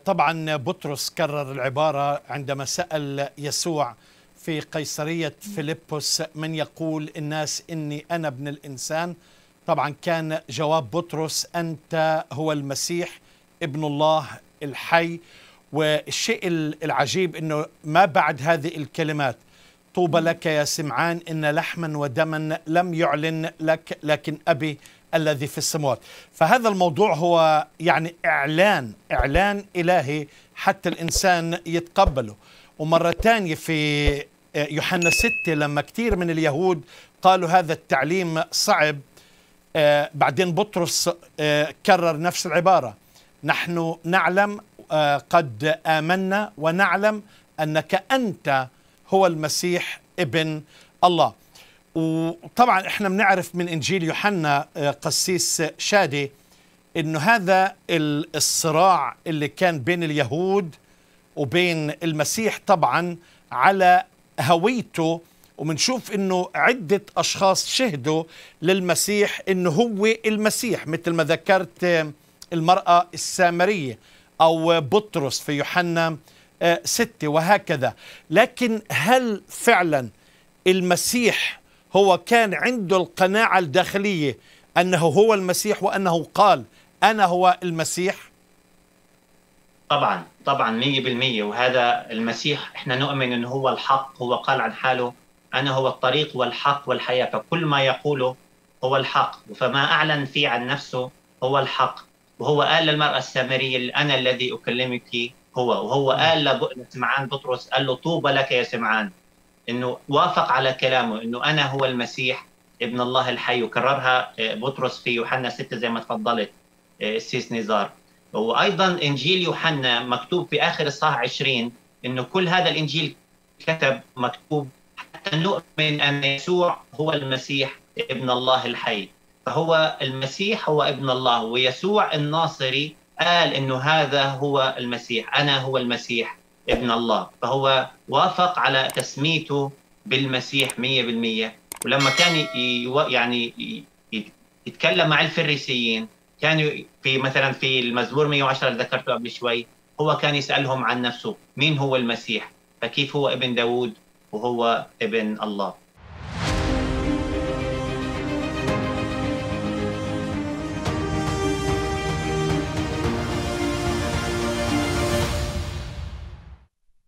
طبعا بطرس كرر العبارة عندما سأل يسوع في قيصرية فيلبس: من يقول الناس إني أنا ابن الإنسان؟ طبعا كان جواب بطرس: أنت هو المسيح ابن الله الحي. والشيء العجيب أنه ما بعد هذه الكلمات: طوبى لك يا سمعان، إن لحما ودما لم يعلن لك لكن أبي الذي في السماوات. فهذا الموضوع هو يعني إعلان إلهي حتى الإنسان يتقبله. ومرة تانية في يوحنا 6 لما كثير من اليهود قالوا هذا التعليم صعب، بعدين بطرس كرر نفس العبارة: نحن نعلم قد آمنا ونعلم أنك أنت هو المسيح ابن الله. وطبعا احنا بنعرف من إنجيل يوحنا قسيس شادي إنه هذا الصراع اللي كان بين اليهود وبين المسيح طبعا على هويته، ومنشوف إنه عدة أشخاص شهدوا للمسيح إنه هو المسيح، مثل ما ذكرت المرأة السامرية أو بطرس في يوحنا 6 وهكذا. لكن هل فعلا المسيح هو كان عنده القناعة الداخلية أنه هو المسيح وأنه قال أنا هو المسيح؟ طبعا 100%. وهذا المسيح احنا نؤمن انه هو الحق. هو قال عن حاله: انا هو الطريق والحق والحياة. فكل ما يقوله هو الحق، فما اعلن فيه عن نفسه هو الحق. وهو قال للمرأة السامرية: انا الذي اكلمك وهو قال لسمعان بطرس، قال له: طوبى لك يا سمعان. انه وافق على كلامه انه انا هو المسيح ابن الله الحي. وكررها بطرس في يوحنا 6 زي ما تفضلت السيس نزار. وأيضا إنجيل يوحنا مكتوب في آخر الصحاح 20 إنه كل هذا الإنجيل كتب مكتوب حتى نؤمن أن يسوع هو المسيح ابن الله الحي. فهو المسيح هو ابن الله، ويسوع الناصري قال إنه هذا هو المسيح، أنا هو المسيح ابن الله. فهو وافق على تسميته بالمسيح 100%. ولما كان يعني يتكلم مع الفريسيين، كانوا في مثلا في المزمور 110 اللي ذكرته قبل شوي، هو كان يسألهم عن نفسه: مين هو المسيح؟ فكيف هو ابن داود وهو ابن الله؟